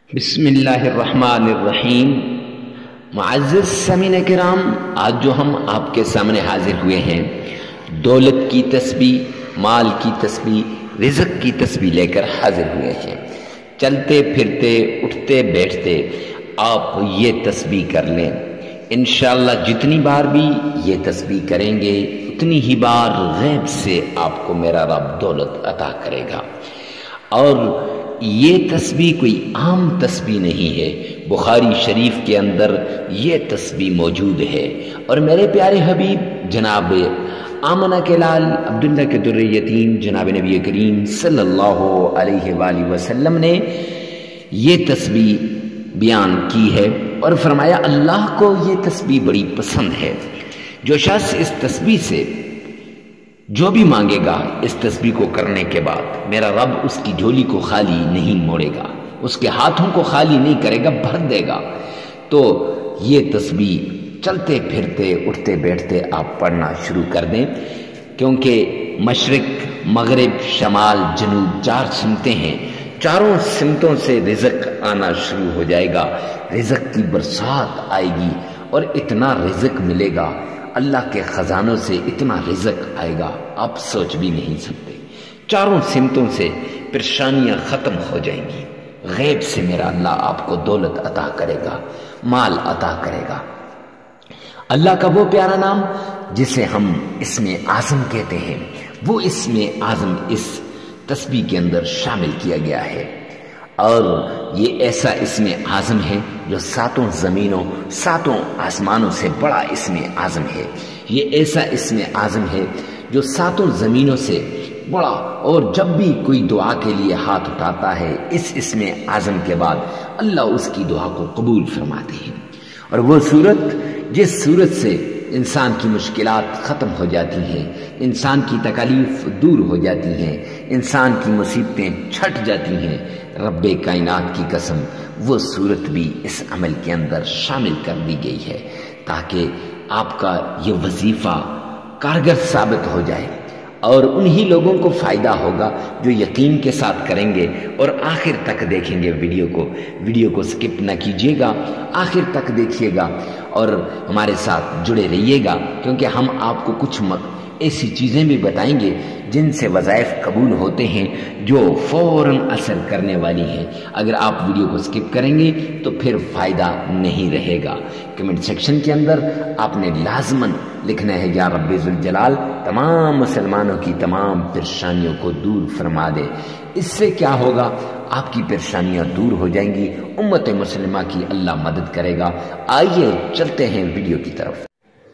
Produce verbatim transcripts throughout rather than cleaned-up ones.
بسم اللہ الرحمن الرحیم۔ معزز سامعین کرام، آج جو ہم آپ کے سامنے حاضر ہوئے ہیں، دولت کی تسبیح، مال کی تسبیح، رزق کی تسبیح لے کر حاضر ہوئے ہیں۔ چلتے پھرتے اٹھتے بیٹھتے آپ یہ تسبیح کر لیں، انشاءاللہ جتنی بار بھی یہ تسبیح کریں گے اتنی ہی بار غیب سے آپ کو میرا رب دولت عطا کرے گا۔ اور یہ تسبیح کوئی عام تسبیح نہیں ہے، بخاری شریف کے اندر یہ تسبیح موجود ہے، اور میرے پیارے حبیب جناب آمنہ کے لال عبداللہ کے در یتیم جناب نبی کریم صلی اللہ علیہ وآلہ وسلم نے یہ تسبیح بیان کی ہے اور فرمایا اللہ کو یہ تسبیح بڑی پسند ہے۔ جو شخص اس تسبیح سے جو بھی مانگے گا اس تسبیح کو کرنے کے بعد، میرا رب اس کی جھولی کو خالی نہیں موڑے گا، اس کے ہاتھوں کو خالی نہیں کرے گا، بھر دے گا۔ تو یہ تسبیح چلتے پھرتے اٹھتے بیٹھتے آپ پڑھنا شروع کر دیں، کیونکہ مشرق مغرب شمال جنوب چار سمتیں ہیں، چاروں سمتوں سے رزق آنا شروع ہو جائے گا، رزق کی برسات آئے گی، اور اتنا رزق ملے گا، اللہ کے خزانوں سے اتنا رزق آئے گا آپ سوچ بھی نہیں سکتے۔ چاروں سمتوں سے پریشانیاں ختم ہو جائیں گی، غیب سے میرا اللہ آپ کو دولت عطا کرے گا، مال عطا کرے گا۔ اللہ کا وہ پیارا نام جسے ہم اسم اعظم کہتے ہیں، وہ اسم اعظم اس تسبیح کے اندر شامل کیا گیا ہے، اور یہ ایسا اسم اعظم ہے جو ساتوں زمینوں ساتوں آسمانوں سے بڑا اسم اعظم ہے۔ یہ ایسا اسم اعظم ہے جو ساتوں زمینوں سے بڑا، اور جب بھی کوئی دعا کے لیے ہاتھ اٹھاتا ہے اس اسم اعظم کے بعد اللہ اس کی دعا کو قبول فرماتے ہیں۔ اور وہ صورت جس صورت سے انسان کی مشکلات ختم ہو جاتی ہیں، انسان کی تکالیف دور ہو جاتی ہیں، انسان کی مصیبتیں چھٹ جاتی ہیں، رب کائنات کی قسم وہ صورت بھی اس عمل کے اندر شامل کر دی گئی ہے، تاکہ آپ کا یہ وظیفہ کارگر ثابت ہو جائے، اور انہی لوگوں کو فائدہ ہوگا جو یقین کے ساتھ کریں گے اور آخر تک دیکھیں گے ویڈیو کو۔ ویڈیو کو سکپ نہ کیجیے گا، آخر تک دیکھیے گا اور ہمارے ساتھ جڑے رہیے گا، کیونکہ ہم آپ کو کچھ ایسی چیزیں بھی بتائیں گے جن سے وظائف قبول ہوتے ہیں، جو فوراً اثر کرنے والی ہیں۔ اگر آپ ویڈیو کو سکپ کریں گے تو پھر فائدہ نہیں رہے گا۔ کمنٹ سیکشن کے اندر آپ نے لازماً لکھنا ہے یا رب ذوالجلال تمام مسلمانوں کی تمام پریشانیوں کو دور فرما دے۔ اس سے کیا ہوگا؟ آپ کی پریشانیاں دور ہو جائیں گی، امت مسلمہ کی اللہ مدد کرے گا۔ آئیے چلتے ہیں ویڈیو کی طرف۔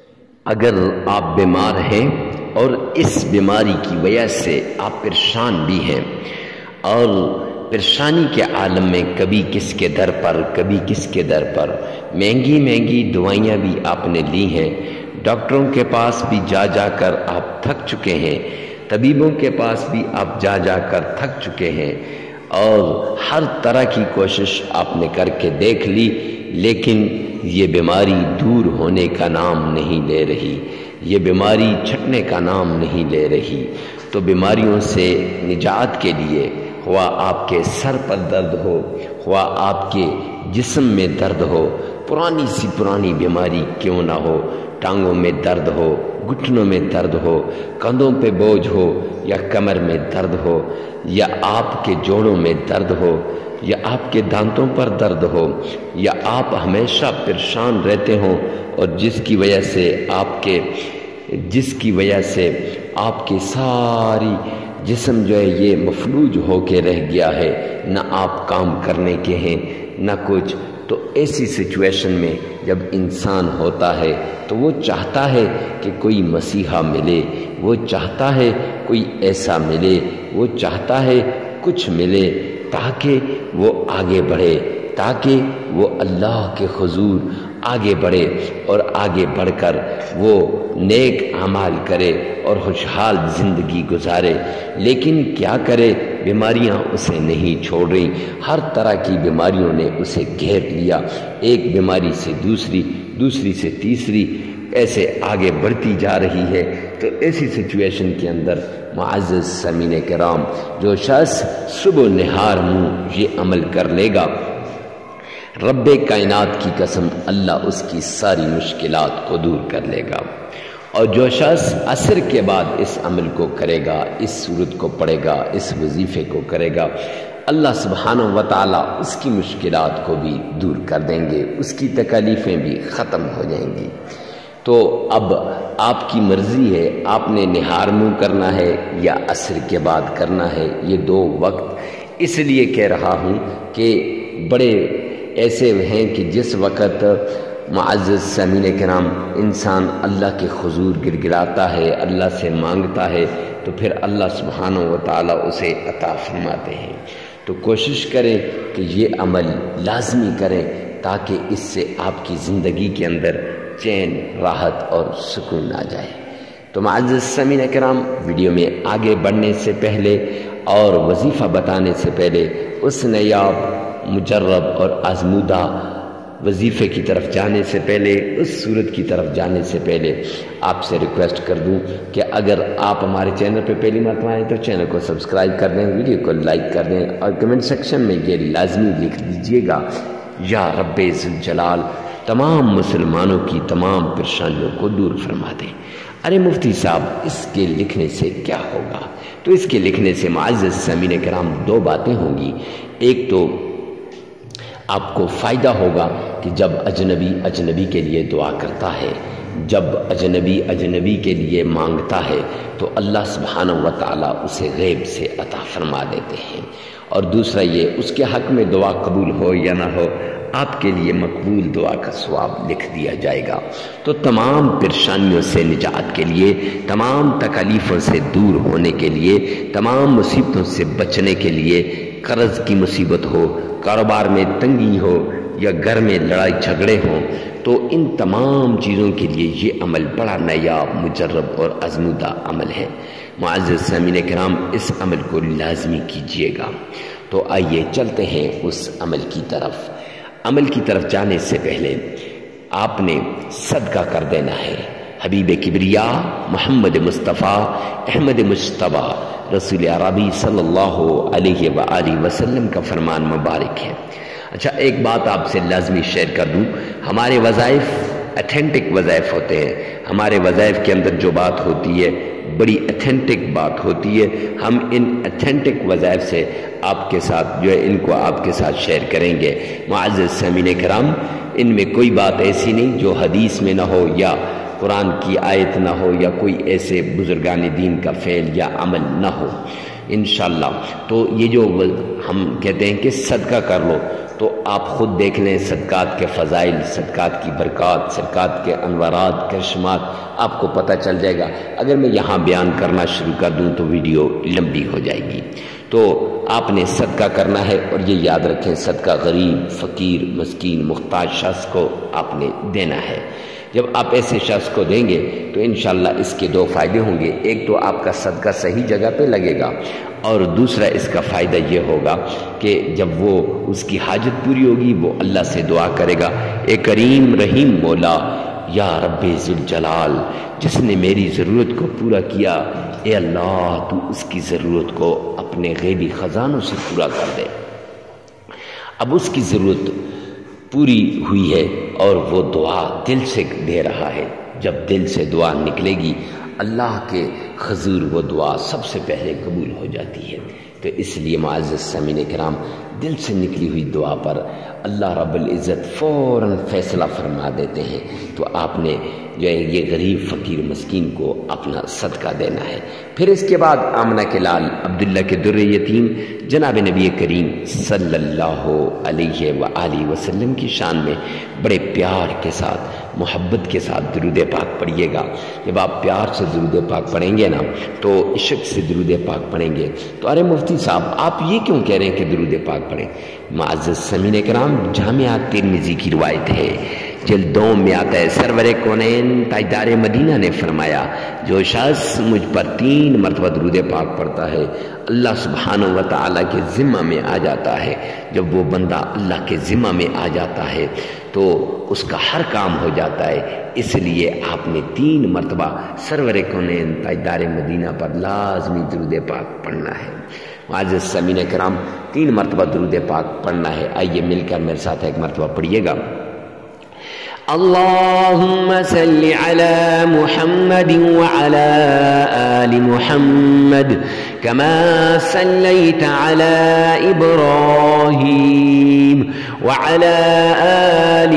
اگر آپ بیمار ہیں اور اس بیماری کی وجہ سے آپ پریشان بھی ہیں، اور پریشانی کے عالم میں کبھی کس کے در پر کبھی کس کے در پر مہنگی مہنگی دوائیاں بھی آپ نے لی ہیں، ڈاکٹروں کے پاس بھی جا جا کر آپ تھک چکے ہیں، طبیبوں کے پاس بھی آپ جا جا کر تھک چکے ہیں، اور ہر طرح کی کوشش آپ نے کر کے دیکھ لی، لیکن یہ بیماری دور ہونے کا نام نہیں لے رہی، یہ بیماری چھٹنے کا نام نہیں لے رہی۔ تو بیماریوں سے نجات کے لیے، ہوا آپ کے سر پر درد ہو، ہوا آپ کے جسم میں درد ہو، پرانی سی پرانی بیماری کیوں نہ ہو، ٹانگوں میں درد ہو، گھٹنوں میں درد ہو، کندھوں پہ بوجھ ہو، یا کمر میں درد ہو، یا آپ کے جوڑوں میں درد ہو، یا آپ کے دانتوں پر درد ہو، یا آپ ہمیشہ پریشان رہتے ہوں، اور جس کی وجہ سے آپ کے جس کی وجہ سے آپ کی ساری جسم جو ہے یہ مفلوج ہو کے رہ گیا ہے، نہ آپ کام کرنے کے ہیں نہ کچھ، تو ایسی سچویشن میں جب انسان ہوتا ہے تو وہ چاہتا ہے کہ کوئی مسیحا ملے، وہ چاہتا ہے کوئی ایسا ملے، وہ چاہتا ہے کچھ ملے تاکہ وہ آگے بڑھے، تاکہ وہ اللہ کے حضور آگے بڑھے، اور آگے بڑھ کر وہ نیک اعمال کرے اور خوشحال زندگی گزارے۔ لیکن کیا کرے، بیماریاں اسے نہیں چھوڑ رہی، ہر طرح کی بیماریوں نے اسے گھیر لیا، ایک بیماری سے دوسری، دوسری سے تیسری، ایسے آگے بڑھتی جا رہی ہے۔ تو ایسی سچویشن کے اندر معزز سامعین کرام، جو شخص صبح و نہار منہ یہ عمل کر لے گا رب کائنات کی قسم اللہ اس کی ساری مشکلات کو دور کر لے گا۔ اور جو شخص عصر کے بعد اس عمل کو کرے گا، اس صورت کو پڑھے گا، اس وظیفے کو کرے گا، اللہ سبحانہ و تعالیٰ اس کی مشکلات کو بھی دور کر دیں گے، اس کی تکالیفیں بھی ختم ہو جائیں گی۔ تو اب آپ کی مرضی ہے، آپ نے نہار منہ کرنا ہے یا عصر کے بعد کرنا ہے۔ یہ دو وقت اس لیے کہہ رہا ہوں کہ بڑے ایسے ہیں کہ جس وقت معزز سامعین کرام انسان اللہ کے حضور گر گراتا ہے، اللہ سے مانگتا ہے، تو پھر اللہ سبحانہ و تعالیٰ اسے عطا فرماتے ہیں۔ تو کوشش کریں کہ یہ عمل لازمی کریں تاکہ اس سے آپ کی زندگی کے اندر چین، راحت اور سکون آ جائے۔ تو معزز سامعین کرام، ویڈیو میں آگے بڑھنے سے پہلے اور وظیفہ بتانے سے پہلے اس نیاب، مجرب اور آزمودہ وظیفے کی طرف جانے سے پہلے، اس صورت کی طرف جانے سے پہلے آپ سے ریکویسٹ کر دوں کہ اگر آپ ہمارے چینل پہ پہلی مرتبہ آئیں تو چینل کو سبسکرائب کر دیں، ویڈیو کو لائک کر دیں اور کمنٹ سیکشن میں یہ لازمی لکھ دیجئے گا، یا رب ذوالجلال تمام مسلمانوں کی تمام پریشانیوں کو دور فرما دیں۔ ارے مفتی صاحب، اس کے لکھنے سے کیا ہوگا؟ تو اس کے لکھنے سے معزز سامعین کرام دو باتیں ہوں گی۔ ایک تو آپ کو فائدہ ہوگا کہ جب اجنبی اجنبی کے لیے دعا کرتا ہے، جب اجنبی اجنبی کے لیے مانگتا ہے تو اللہ سبحانہ و تعالیٰ اسے غیب سے عطا فرما دیتے ہیں۔ اور دوسرا یہ، اس کے حق میں دعا قبول ہو یا نہ ہو، آپ کے لیے مقبول دعا کا ثواب لکھ دیا جائے گا۔ تو تمام پریشانیوں سے نجات کے لیے، تمام تکالیفوں سے دور ہونے کے لیے، تمام مصیبتوں سے بچنے کے لیے، قرض کی مصیبت ہو، کاروبار میں تنگی ہو یا گھر میں لڑائی جھگڑے ہوں، تو ان تمام چیزوں کے لیے یہ عمل بڑا نیاب، مجرب اور آزمودہ عمل ہے۔ معزز سامعین کرام، اس عمل کو لازمی کیجیے گا۔ تو آئیے چلتے ہیں اس عمل کی طرف۔ عمل کی طرف جانے سے پہلے آپ نے صدقہ کر دینا ہے۔ حبیب کبریا محمد مصطفیٰ احمد مجتبیٰ رسول عربی صلی اللہ علیہ وآلہ وسلم کا فرمان مبارک ہے۔ اچھا، ایک بات آپ سے لازمی شیئر کر دوں، ہمارے وظائف اتھینٹک وظائف ہوتے ہیں۔ ہمارے وظائف کے اندر جو بات ہوتی ہے بڑی اتھینٹک بات ہوتی ہے۔ ہم ان اتھینٹک وظائف سے آپ کے ساتھ جو ہے ان کو آپ کے ساتھ شیئر کریں گے۔ معزز سامعین کرام، ان میں کوئی بات ایسی نہیں جو حدیث میں نہ ہو یا قرآن کی آیت نہ ہو یا کوئی ایسے بزرگان دین کا فعل یا عمل نہ ہو انشاءاللہ۔ تو یہ جو ہم کہتے ہیں کہ صدقہ کر لو، تو آپ خود دیکھ لیں صدقات کے فضائل، صدقات کی برکات، صدقات کے انوارات، کرشمات آپ کو پتہ چل جائے گا۔ اگر میں یہاں بیان کرنا شروع کر دوں تو ویڈیو لمبی ہو جائے گی۔ تو آپ نے صدقہ کرنا ہے، اور یہ یاد رکھیں صدقہ غریب، فقیر، مسکین، محتاج شخص کو آپ نے دینا ہے۔ جب آپ ایسے شخص کو دیں گے تو انشاءاللہ اس کے دو فائدے ہوں گے۔ ایک تو آپ کا صدقہ صحیح جگہ پہ لگے گا، اور دوسرا اس کا فائدہ یہ ہوگا کہ جب وہ اس کی حاجت پوری ہوگی وہ اللہ سے دعا کرے گا، اے کریم رحیم مولا، یا رب ذوالجلال، جس نے میری ضرورت کو پورا کیا، اے اللہ تو اس کی ضرورت کو اپنے غیبی خزانوں سے پورا کر دے۔ اب اس کی ضرورت پوری ہوئی ہے اور وہ دعا دل سے دے رہا ہے۔ جب دل سے دعا نکلے گی اللہ کے حضور وہ دعا سب سے پہلے قبول ہو جاتی ہے۔ تو اس لیے معزز سامعین کرام، دل سے نکلی ہوئی دعا پر اللہ رب العزت فوراً فیصلہ فرما دیتے ہیں۔ تو آپ نے جو ہے یہ غریب فقیر مسکین کو اپنا صدقہ دینا ہے۔ پھر اس کے بعد آمنہ کے لال عبداللہ کے در یتیم جناب نبی کریم صلی اللہ علیہ وآلہ وسلم کی شان میں بڑے پیار کے ساتھ، محبت کے ساتھ درود پاک پڑھیے گا۔ جب آپ پیار سے درود پاک پڑھیں گے نا تو عشق سے درود پاک پڑھیں گے تو ارے مفتی صاحب آپ یہ کیوں کہہ رہے ہیں کہ درود پاک پڑھیں؟ معزز سامعین کرام، جامعہ ترمذی کی روایت ہے، جلد دوم میں آتا ہے، سرور کونین تاجدار مدینہ نے فرمایا جو شخص مجھ پر تین مرتبہ درود پاک پڑھتا ہے اللہ سبحانہ و تعالیٰ کے ذمہ میں آ جاتا ہے۔ جب وہ بندہ اللہ کے ذمہ میں آ جاتا ہے تو اس کا ہر کام ہو جاتا ہے۔ اس لیے آپ نے تین مرتبہ سرور کونین تاجدار مدینہ پر لازمی درود پاک پڑھنا ہے۔ معزز سامعین کرام تین مرتبہ درود پاک پڑھنا ہے. آئیے مل کر میرے ساتھ ایک مرتبہ پڑھیے گا. اللهم صل على محمد وعلى آل محمد كما صليت على إبراهيم وعلى آل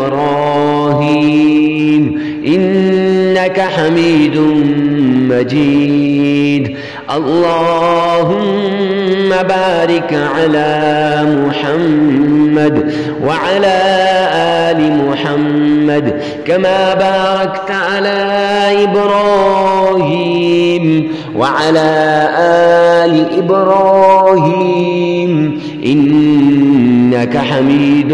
إبراهيم إنك حميد مجيد. اللهم بارك على محمد وعلى آل محمد كما باركت على إبراهيم وعلى آل إبراهيم إنك حميد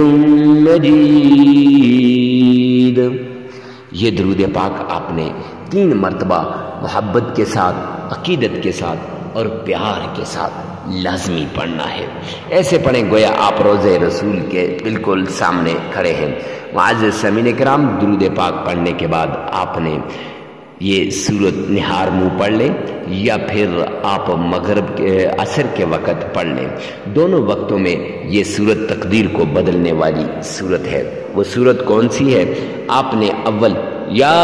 مجيد. یہ درود پاک آپ نے تین مرتبہ محبت کے ساتھ، عقیدت کے ساتھ اور پیار کے ساتھ لازمی پڑھنا ہے. ایسے پڑھیں گویا آپ روضہ رسول کے بالکل سامنے کھڑے ہیں. معزز سامعین کرام درود پاک پڑھنے کے بعد آپ نے یہ سورت نہار منہ پڑھ لیں یا پھر آپ مغرب کے عصر کے وقت پڑھ لیں. دونوں وقتوں میں یہ سورت تقدیر کو بدلنے والی سورت ہے. وہ سورت کون سی ہے؟ آپ نے اول یا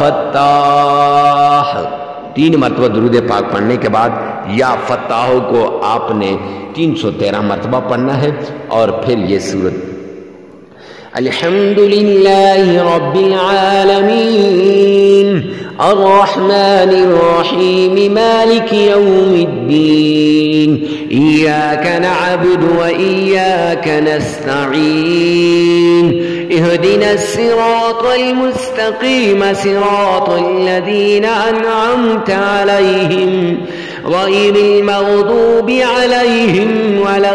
فتاح تین مرتبہ درود پاک پڑھنے کے بعد یا فتاح کو آپ نے تین سو تیرہ مرتبہ پڑھنا ہے. اور پھر یہ سورت الحمدللہ رب العالمین الرحمن الرحیم مالک یوم الدین ایاک نعبد و ایاک نستعین اهدنا الصراط المستقيم صراط الذين أنعمت عليهم غير المغضوب عليهم ولا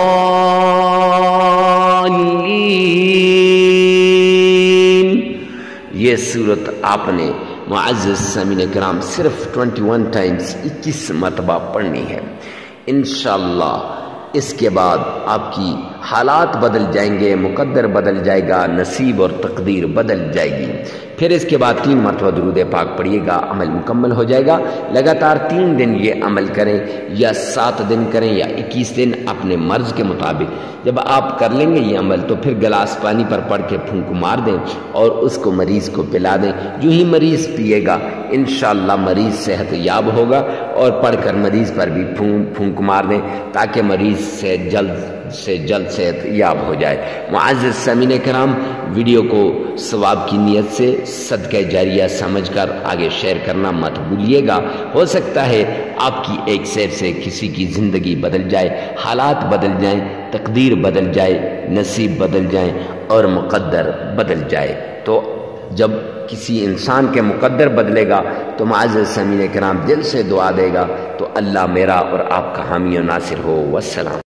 الضالين. یہ سورت آپ نے معزز سامعین کرام صرف اکیس ٹائمز اکیس مرتبہ پڑھنی ہے. انشاءاللہ اس کے بعد آپ کی حالات بدل جائیں گے، مقدر بدل جائے گا، نصیب اور تقدیر بدل جائے گی. پھر اس کے بعد تین مرتبہ درود پاک پڑھیے گا، عمل مکمل ہو جائے گا. لگاتار تین دن یہ عمل کریں یا سات دن کریں یا اکیس دن اپنے مرض کے مطابق. جب آپ کر لیں گے یہ عمل تو پھر گلاس پانی پر پڑھ کے پھونک مار دیں اور اس کو مریض کو پلا دیں. جو ہی مریض پیے گا انشاءاللہ مریض صحت یاب ہوگا. اور پڑھ کر مریض پر بھی پھونک پھونک مار دیں تاکہ مریض سے جلد سے جلد صحت یاب ہو جائے. معزز سامعین کرام ویڈیو کو ثواب کی نیت سے صدقہ جاریہ سمجھ کر آگے شیئر کرنا مت بھولیے گا. ہو سکتا ہے آپ کی ایک شیئر سے کسی کی زندگی بدل جائے، حالات بدل جائیں، تقدیر بدل جائے، نصیب بدل جائیں اور مقدر بدل جائے. تو جب کسی انسان کے مقدر بدلے گا تو معزز سامعین کرام دل سے دعا دے گا تو اللہ میرا اور آپ کا حامی و ناصر ہو. والسلام.